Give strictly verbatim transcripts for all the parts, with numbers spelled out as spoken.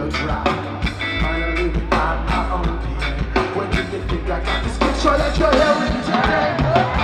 your drive. Finally we got our own P A. When do you think I got this? Make sure that you're here with me today.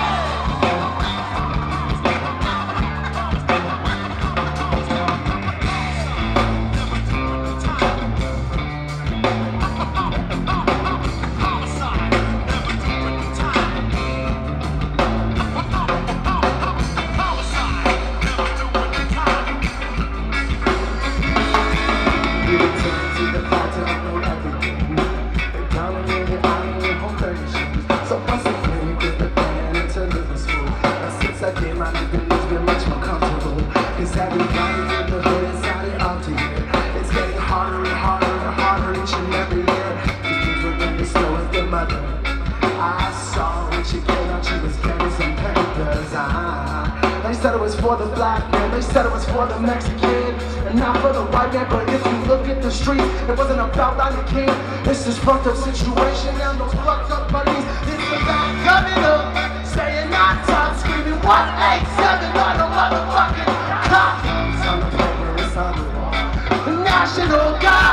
They said it was for the black man, they said it was for the Mexican, and not for the white man. But if you look at the street, it wasn't about Lion King. It's this fucked up situation and those fucked up buddies. It's the back coming up, saying not top, screaming one eight seven on the motherfucking cop. It's on the paper, it's on the wall. The National Guard.